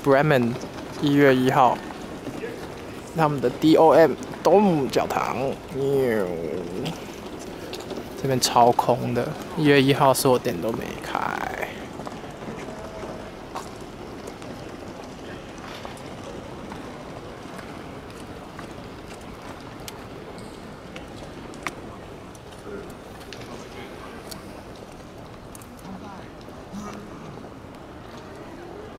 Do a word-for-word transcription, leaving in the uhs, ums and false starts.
Bremen 一月一号，他们的 D O M Dom 教堂，这边超空的，一月一号所有店都没开。